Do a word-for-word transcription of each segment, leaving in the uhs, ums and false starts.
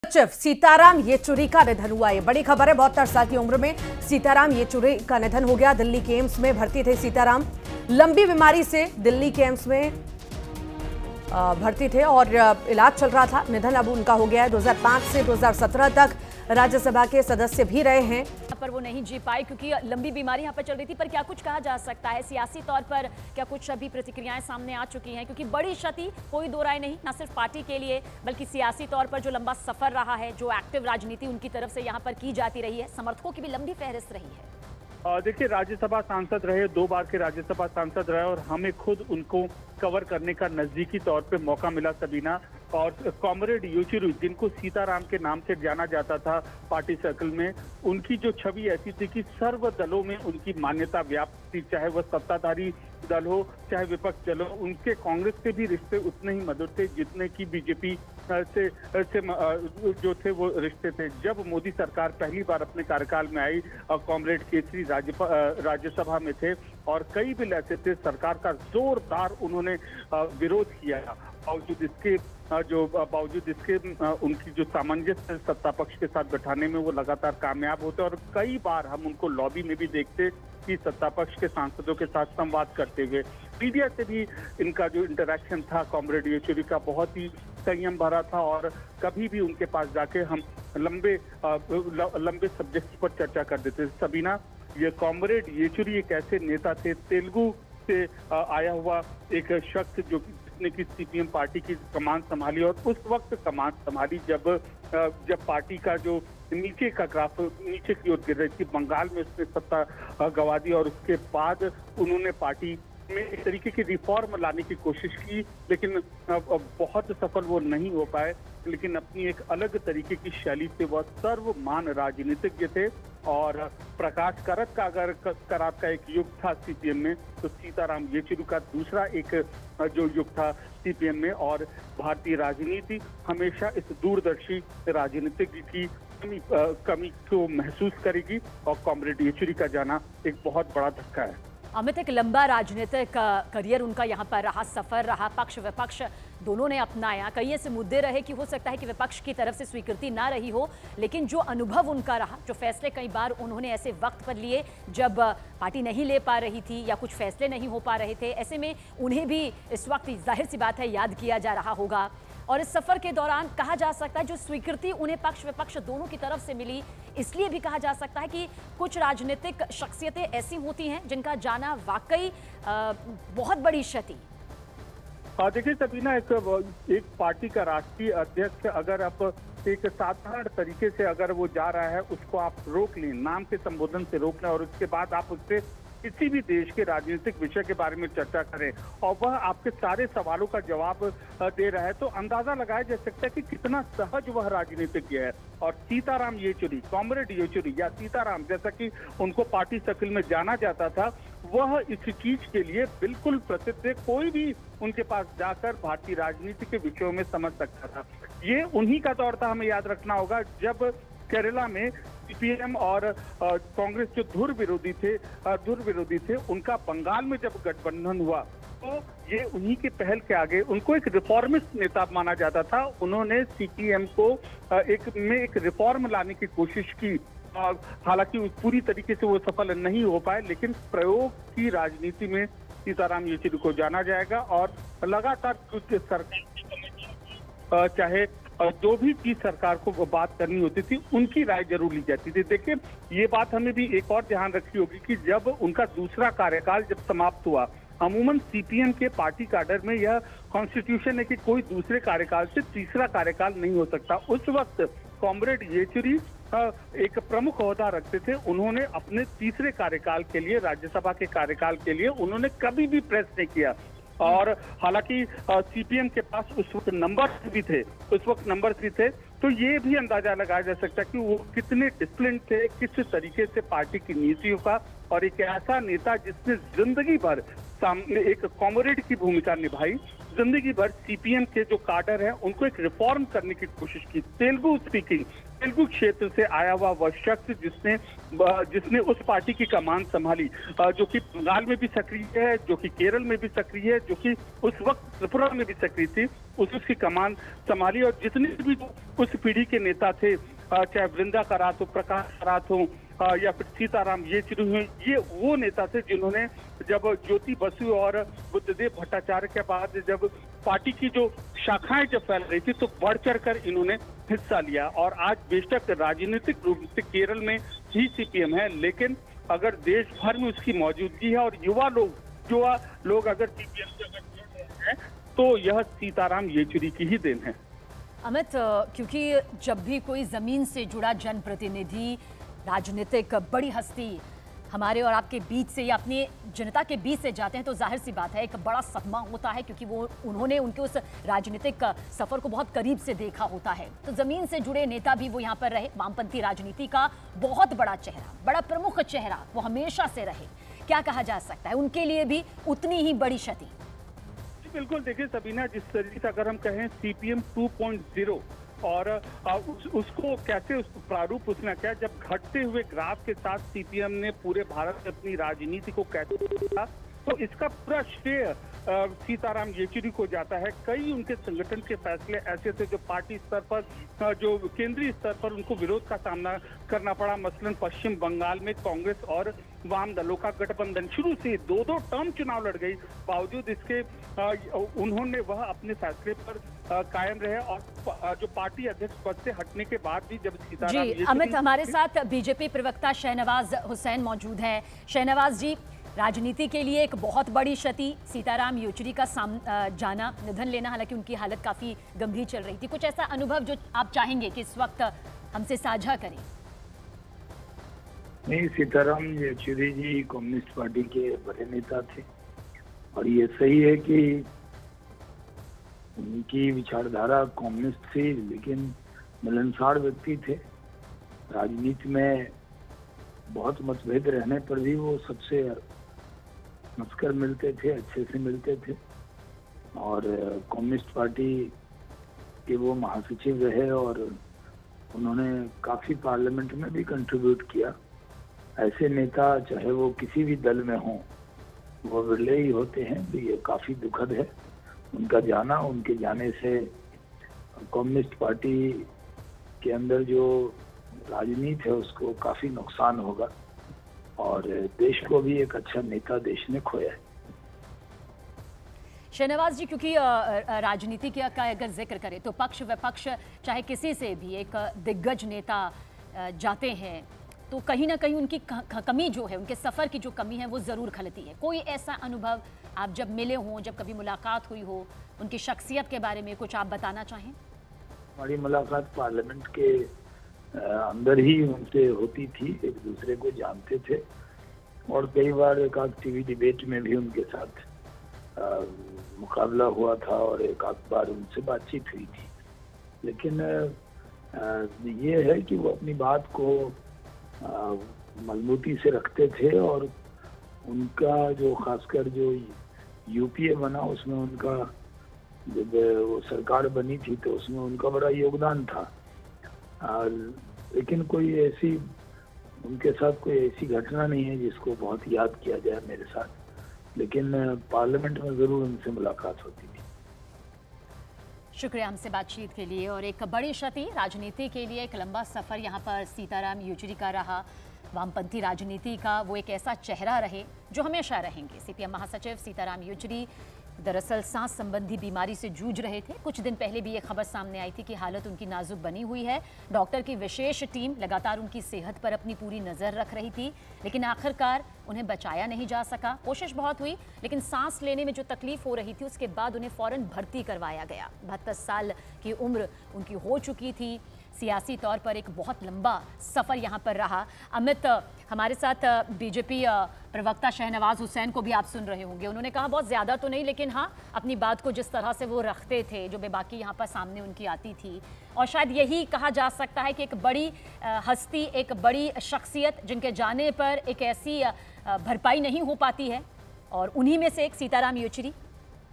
सचिव सीताराम येचुरी का निधन हुआ। ये बड़ी खबर है। बहत्तर साल की उम्र में सीताराम येचुरी का निधन हो गया। दिल्ली के एम्स में भर्ती थे सीताराम। लंबी बीमारी से दिल्ली के एम्स में भर्ती थे और इलाज चल रहा था। निधन अब उनका हो गया है। दो हज़ार पाँच से दो हज़ार सत्रह तक राज्यसभा के सदस्य भी रहे हैं। पर वो नहीं जी पाए क्योंकि लंबी बीमारी यहाँ पर चल रही थी। पर क्या कुछ कहा जा सकता है सियासी तौर पर, क्या कुछ अभी प्रतिक्रियाएं सामने आ चुकी हैं? क्योंकि बड़ी क्षति, कोई दो राय नहीं, न सिर्फ पार्टी के लिए बल्कि सियासी तौर पर जो लंबा सफर रहा है, जो एक्टिव राजनीति उनकी तरफ से यहाँ पर की जाती रही है, समर्थकों की भी लंबी फहरिस्त रही है। देखिए, राज्यसभा सांसद रहे, दो बार के राज्यसभा सांसद रहे और हमें खुद उनको कवर करने का नजदीकी तौर पे मौका मिला सबीना। और कॉमरेड येचुरी, जिनको सीताराम के नाम से जाना जाता था पार्टी सर्कल में, उनकी जो छवि ऐसी थी कि सर्व दलों में उनकी मान्यता व्याप्त थी, चाहे वह सत्ताधारी दल हो चाहे विपक्ष दल हो। उनके कांग्रेस से भी रिश्ते उतने ही मधुर थे जितने की बीजेपी से, से जो थे वो रिश्ते थे। जब मोदी सरकार पहली बार अपने कार्यकाल में आई, कॉमरेड केसरी राज्य राज्यसभा में थे और कई बिल ऐसे थे, सरकार का जोरदार उन्होंने विरोध किया। बावजूद इसके जो बावजूद इसके उनकी जो सामंजस्य सत्ता पक्ष के साथ बैठाने में वो लगातार कामयाब होते और कई बार हम उनको लॉबी में भी देखते कि सत्ता पक्ष के सांसदों के साथ संवाद करते हुए। मीडिया से भी इनका जो इंटरेक्शन था कॉमरेड येचुरी का बहुत ही संयम भरा था और कभी भी उनके पास जाके हम लंबे लंबे सब्जेक्ट पर चर्चा कर देते थे। सबीना, ये कॉमरेड येचुरी एक ऐसे नेता थे, तेलुगु से आया हुआ एक शख्स जो जिसने की सीपीएम पार्टी की कमान संभाली और उस वक्त कमान संभाली जब जब पार्टी का जो नीचे का ग्राफ नीचे की ओर गिर रही थी। बंगाल में उसने सत्ता गंवा दी और उसके बाद उन्होंने पार्टी में एक तरीके की रिफॉर्म लाने की कोशिश की, लेकिन बहुत सफल वो नहीं हो पाए। लेकिन अपनी एक अलग तरीके की शैली से वह सर्वमान राजनीतिज्ञ थे और प्रकाश करत का अगर करात का एक युग था सीपीएम में, तो सीताराम येचुरी का दूसरा एक जो युग था सीपीएम में। और भारतीय राजनीति हमेशा इस दूरदर्शी राजनीतिज्ञ की कमी, कमी को महसूस करेगी और कॉमरेड येचुरी का जाना एक बहुत बड़ा धक्का है। अमित, एक लंबा राजनीतिक करियर उनका यहाँ पर रहा, सफर रहा, पक्ष विपक्ष दोनों ने अपनाया। कई ऐसे मुद्दे रहे कि हो सकता है कि विपक्ष की तरफ से स्वीकृति ना रही हो, लेकिन जो अनुभव उनका रहा, जो फैसले कई बार उन्होंने ऐसे वक्त पर लिए जब पार्टी नहीं ले पा रही थी या कुछ फैसले नहीं हो पा रहे थे, ऐसे में उन्हें भी इस वक्त जाहिर सी बात है याद किया जा रहा होगा। और इस सफर के दौरान कहा जा सकता है जो स्वीकृति उन्हें पक्ष विपक्ष दोनों की तरफ से मिली, इसलिए भी कहा जा सकता है कि कुछ राजनीतिक शख्सियतें ऐसी होती हैं जिनका जाना वाकई बहुत बड़ी क्षति। देखिए सबीना, एक एक पार्टी का राष्ट्रीय अध्यक्ष अगर आप एक साधारण तरीके से अगर वो जा रहा है, उसको आप रोक लें, नाम के संबोधन से रोक लें और उसके बाद आप उससे किसी भी देश के राजनीतिक विषय के बारे में चर्चा करें और वह आपके सारे सवालों का जवाब दे रहा है, तो अंदाजा लगाया जा सकता है कि कितना सहज वह राजनीतिज्ञ है। और सीताराम येचुरी, कॉमरेड येचुरी या सीताराम जैसा कि उनको पार्टी सर्कल में जाना जाता था, वह इस चीज के लिए बिल्कुल प्रसिद्ध थे। कोई भी उनके पास जाकर भारतीय राजनीति के विषयों में समझ सकता था। ये उन्हीं का दौर था, हमें याद रखना होगा, जब केरला में सीपीएम और कांग्रेस जो धुर विरोधी थे धुर विरोधी थे उनका बंगाल में जब गठबंधन हुआ, तो ये उन्हीं के पहल के आगे उनको एक रिफॉर्मिस्ट नेता माना जाता था। उन्होंने सीपीएम को एक में एक रिफॉर्म लाने की कोशिश की, हालांकि पूरी तरीके से वो सफल नहीं हो पाए, लेकिन प्रयोग की राजनीति में सीताराम येचुरी को जाना जाएगा और लगातार सरकार चाहे जो भी चीज सरकार को बात करनी होती थी उनकी राय जरूर ली जाती थी। देखिए, ये बात हमें भी एक और ध्यान रखनी होगी कि जब उनका दूसरा कार्यकाल जब समाप्त हुआ, अमूमन सीपीएम के पार्टी कैडर में यह कॉन्स्टिट्यूशन है कि कोई दूसरे कार्यकाल से तीसरा कार्यकाल नहीं हो सकता। उस वक्त कॉमरेड येचुरी एक प्रमुख ओहदा रखते थे। उन्होंने अपने तीसरे कार्यकाल के लिए, राज्यसभा के कार्यकाल के लिए, उन्होंने कभी भी प्रेस नहीं किया। और हालांकि सीपीएम के पास उस वक्त नंबर भी थे उस वक्त नंबर भी थे तो ये भी अंदाजा लगाया जा सकता है कि वो कितने डिसिप्लिन थे, किस तरीके से पार्टी की नीतियों का, और एक ऐसा नेता जिसने जिंदगी भर सामने एक कॉमरेड की भूमिका निभाई, जिंदगी भर सीपीएम के जो काडर है उनको एक रिफॉर्म करने की कोशिश की। तेलुगु स्पीकिंग तेलुगु क्षेत्र से आया हुआ वह शख्स जिसने जिसने उस पार्टी की कमान संभाली, जो कि बंगाल में भी सक्रिय है, जो कि केरल में भी सक्रिय है, जो कि उस वक्त त्रिपुरा में भी सक्रिय थी, उस उसकी कमान संभाली। और जितने भी उस पीढ़ी के नेता थे, चाहे वृंदा करात हो, प्रकाश करात हो या फिर सीताराम येचुरी हुए, ये वो नेता थे जिन्होंने जब ज्योति बसु और बुद्धदेव भट्टाचार्य के बाद जब पार्टी की जो शाखाएं जब फैल रही थी तो बढ़ चढ़ कर इन्होंने हिस्सा लिया। और आज बेशक राजनीतिक रूप से केरल में ही सीपीएम है, लेकिन अगर देश भर में उसकी मौजूदगी है और युवा लोग युवा लोग अगर सीपीएम से अगर जुड़ रहे हैं तो यह सीताराम येचुरी की ही देन है। अमित, क्योंकि जब भी कोई जमीन से जुड़ा जनप्रतिनिधि, राजनीतिक बड़ी हस्ती हमारे और आपके बीच से या अपनी जनता के बीच से जाते हैं तो जाहिर सी बात है एक बड़ा सदमा होता है, क्योंकि वो उन्होंने उनके उस राजनीतिक सफर को बहुत करीब से देखा होता है। तो जमीन से जुड़े नेता भी वो यहाँ पर रहे, वामपंथी राजनीति का बहुत बड़ा चेहरा, बड़ा प्रमुख चेहरा वो हमेशा से रहे। क्या कहा जा सकता है, उनके लिए भी उतनी ही बड़ी क्षति? बिल्कुल, देखिए सबीना, जिस तरीके से अगर हम कहें सीपीएम टू पॉइंट ज़ीरो और उस, उसको कैसे उस प्रारूप उसने किया, जब घटते हुए ग्राफ के साथ सीपीएम ने पूरे भारत में अपनी राजनीति को कैसे किया, तो इसका पूरा श्रेय सीताराम येचुरी को जाता है। कई उनके संगठन के फैसले ऐसे थे जो पार्टी स्तर पर, जो केंद्रीय स्तर पर उनको विरोध का सामना करना पड़ा। मसलन पश्चिम बंगाल में कांग्रेस और वाम दलों का गठबंधन शुरू से दो दो टर्म चुनाव लड़ गई, बावजूद इसके उन्होंने वह अपने फैसले पर कायम रहे। और जो पार्टी अध्यक्ष पद से हटने के बाद भी जब सीताराम जी, अमित, हमारे साथ बीजेपी प्रवक्ता शहनवाज हुसैन मौजूद हैं। शहनवाज जी, राजनीति के लिए एक बहुत बड़ी क्षति सीताराम येचुरी का साम जाना, निधन लेना, हालांकि उनकी हालत काफी गंभीर चल रही थी। कुछ ऐसा अनुभव जो आप चाहेंगे कि इस वक्त हमसे साझा करें? नहीं, सीताराम येचुरी जी कम्युनिस्ट पार्टी के बड़े नेता थे और ये सही है कि उनकी विचारधारा कम्युनिस्ट थी, लेकिन मिलनसार व्यक्ति थे। राजनीति में बहुत मतभेद रहने पर भी वो सबसे हंसकर मिलते थे, अच्छे से मिलते थे। और कम्युनिस्ट पार्टी के वो महासचिव रहे और उन्होंने काफ़ी पार्लियामेंट में भी कंट्रीब्यूट किया। ऐसे नेता चाहे वो किसी भी दल में हों, वो विरले ही होते हैं। तो ये काफ़ी दुखद है उनका जाना। उनके जाने से कम्युनिस्ट पार्टी के अंदर जो राजनीति है उसको काफ़ी नुकसान होगा और देश को भी एक अच्छा नेता देश ने खोया है। शहनवाज जी, क्योंकि राजनीति का अगर जिक्र करें तो पक्ष विपक्ष चाहे किसी से भी एक दिग्गज नेता जाते हैं तो कहीं ना कहीं उनकी कमी जो है, उनके सफ़र की जो कमी है वो ज़रूर खलती है। कोई ऐसा अनुभव आप जब मिले हों, जब कभी मुलाकात हुई हो, उनकी शख्सियत के बारे में कुछ आप बताना चाहें? हमारी मुलाकात पार्लियामेंट के अंदर ही उनसे होती थी, एक दूसरे को जानते थे और कई बार एक आध टीवी डिबेट में भी उनके साथ आ, मुकाबला हुआ था और एक आध बार उनसे बातचीत हुई थी। लेकिन आ, ये है कि वो अपनी बात को मजबूती से रखते थे और उनका जो खासकर जो यूपीए बना उसमें उनका, जब वो सरकार बनी थी तो उसमें उनका बड़ा योगदान था। आ, लेकिन कोई ऐसी उनके साथ कोई ऐसी घटना नहीं है जिसको बहुत याद किया जाए मेरे साथ, लेकिन पार्लियामेंट में ज़रूर उनसे मुलाकात होती थी। शुक्रिया हमसे बातचीत के लिए। और एक बड़ी क्षति राजनीति के लिए, एक लंबा सफ़र यहाँ पर सीताराम येचुरी का रहा। वामपंथी राजनीति का वो एक ऐसा चेहरा रहे जो हमेशा रहेंगे। सीपीएम महासचिव सीताराम येचुरी दरअसल सांस संबंधी बीमारी से जूझ रहे थे। कुछ दिन पहले भी ये खबर सामने आई थी कि हालत उनकी नाजुक बनी हुई है। डॉक्टर की विशेष टीम लगातार उनकी सेहत पर अपनी पूरी नज़र रख रही थी, लेकिन आखिरकार उन्हें बचाया नहीं जा सका। कोशिश बहुत हुई, लेकिन सांस लेने में जो तकलीफ हो रही थी उसके बाद उन्हें फौरन भर्ती करवाया गया। बहत्तर साल की उम्र उनकी हो चुकी थी। सियासी तौर पर एक बहुत लंबा सफ़र यहाँ पर रहा। अमित, हमारे साथ बीजेपी प्रवक्ता शहनवाज हुसैन को भी आप सुन रहे होंगे। उन्होंने कहा बहुत ज़्यादा तो नहीं, लेकिन हाँ अपनी बात को जिस तरह से वो रखते थे, जो बेबाकी यहाँ पर सामने उनकी आती थी। और शायद यही कहा जा सकता है कि एक बड़ी हस्ती, एक बड़ी शख्सियत जिनके जाने पर एक ऐसी भरपाई नहीं हो पाती है, और उन्हीं में से एक सीताराम येचुरी।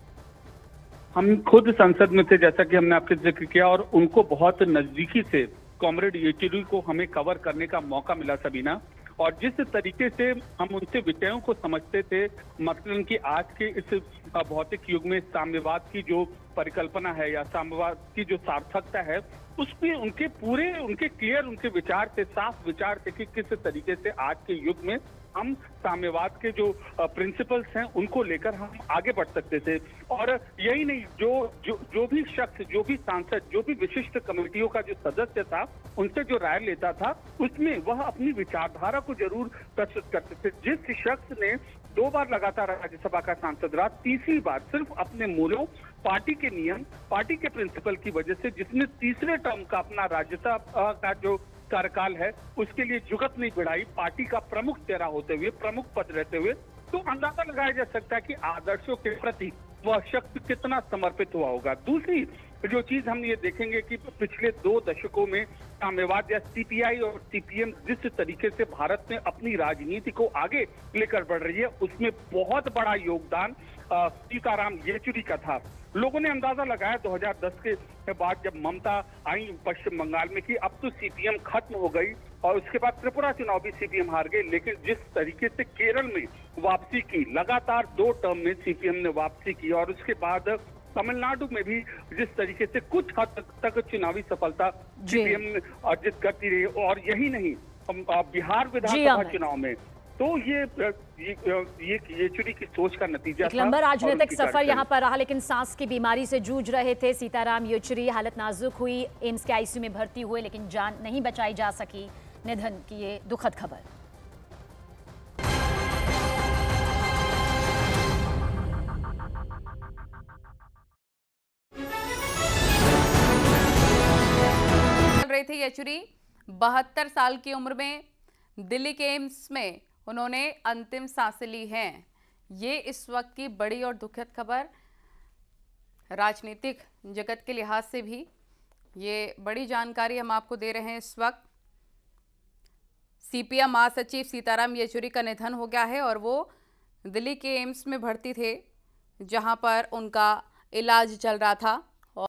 हम खुद संसद में थे, जैसा कि हमने आपके जिक्र किया, और उनको बहुत नजदीकी से कॉमरेड येचुरी को हमें कवर करने का मौका मिला सबीना। और जिस तरीके से हम उनसे विषयों को समझते थे, मसलन कि आज के इस भौतिक युग में साम्यवाद की जो परिकल्पना है या साम्यवाद की जो सार्थकता है, उसमें उनके पूरे उनके क्लियर उनके विचार थे, साफ विचार थे कि किस तरीके से आज के युग में हम साम्यवाद के जो प्रिंसिपल्स हैं उनको लेकर हम आगे बढ़ सकते थे। और यही नहीं, जो जो जो भी शख्स, जो भी सांसद, जो भी विशिष्ट कमेटियों का जो सदस्य था, उनसे जो राय लेता था, उसमें वह अपनी विचारधारा को जरूर प्रस्तुत करते थे। जिस शख्स ने दो बार लगातार राज्यसभा का सांसद रहा, तीसरी बार सिर्फ अपने मूल्यों, पार्टी के नियम, पार्टी के प्रिंसिपल की वजह से, जिसने तीसरे टर्म का अपना राज्यसभा का जो कार्यकाल है उसके लिए जुगत नहीं बढ़ाई, पार्टी का प्रमुख चेहरा होते हुए, प्रमुख पद रहते हुए, तो अंदाजा लगाया जा सकता है कि आदर्शों के प्रति वह शख्स कितना समर्पित हुआ होगा। दूसरी जो चीज हम ये देखेंगे कि पिछले दो दशकों में साम्यवाद या सीपीआई और सीपीएम जिस तरीके से भारत में अपनी राजनीति को आगे लेकर बढ़ रही है, उसमें बहुत बड़ा योगदान सीताराम येचुरी का था। लोगों ने अंदाजा लगाया दो हज़ार दस के बाद जब ममता आई पश्चिम बंगाल में कि अब तो सीपीएम खत्म हो गई, और उसके बाद त्रिपुरा चुनाव भी सीपीएम हार गए, लेकिन जिस तरीके से केरल में वापसी की, लगातार दो टर्म में सीपीएम ने वापसी की, और उसके बाद तमिलनाडु में भी जिस तरीके से कुछ हद तक चुनावी सफलता सीपीएम अर्जित करती रही, और यही नहीं बिहार विधानसभा चुनाव में, तो ये ये ये येचुरी की सोच का नतीजा एक लंबा राजनीतिक सफर यहाँ पर रहा, लेकिन सांस की बीमारी से जूझ रहे थे सीताराम येचुरी। हालत नाजुक हुई, एम्स के आईसीयू में भर्ती हुए, लेकिन जान नहीं बचाई जा सकी। निधन की ये दुखद खबर। चल रहे थे येचुरी, बहत्तर साल की उम्र में दिल्ली के एम्स में उन्होंने अंतिम सांसें ली हैं। ये इस वक्त की बड़ी और दुखद खबर, राजनीतिक जगत के लिहाज से भी ये बड़ी जानकारी हम आपको दे रहे हैं। इस वक्त सीपीएम महासचिव सीताराम येचुरी का निधन हो गया है, और वो दिल्ली के एम्स में भर्ती थे, जहां पर उनका इलाज चल रहा था।